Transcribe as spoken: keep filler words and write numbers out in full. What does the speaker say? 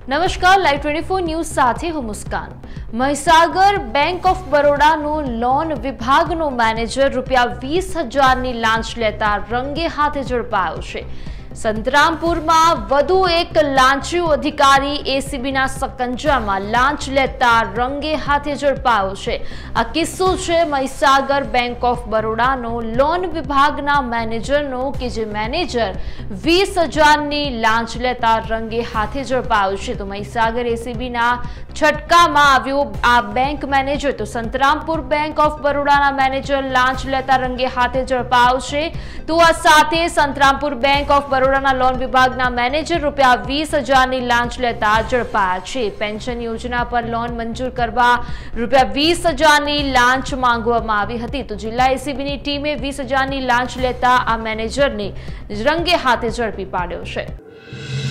નમસ્કાર, live twenty four news સાથે હું મુસ્કાન। મહીસાગર બેંક ઓફ બરોડાનો લોન વિભાગનો મેનેજર રૂપિયા વીસ હજારની લાંચ લેતા રંગે હાથે ઝડપાયો છે। સંતરામપુરમાં વધુ એક લાંચિયો અધિકારી એસીબીના સકંજામાં લાંચ લેતા રંગે હાથે ઝડપાયો છે। આ કિસ્સો છે મહીસાગર બેંક ઓફ બરોડાનો લોન વિભાગના મેનેજરનો કે જે મેનેજર વીસ હજારની લાંચ લેતા રંગે હાથે ઝડપાયો છે। તો મહીસાગર એસીબીના છટકામાં આવ્યો આ બેંક મેનેજર। તો સંતરામપુર બેંક ઓફ બરોડાના મેનેજર લાંચ લેતા રંગે હાથે ઝડપાયો છે। તો આ સાથે સંતરામપુર બેંક ઓફ બરોડાના લોન વિભાગના મેનેજર રૂપિયા વીસ હજારની લાંચ લેતા ઝડપાયા છે। પેન્શન યોજના પર લોન મંજૂર કરવા રૂપિયા વીસ હજારની લાંચ માંગવામાં આવી હતી। તો જિલ્લા એસીબીની ટીમે વીસ હજારની લાંચ લેતા આ મેનેજરને રંગે હાથે ઝડપી પાડ્યો છે।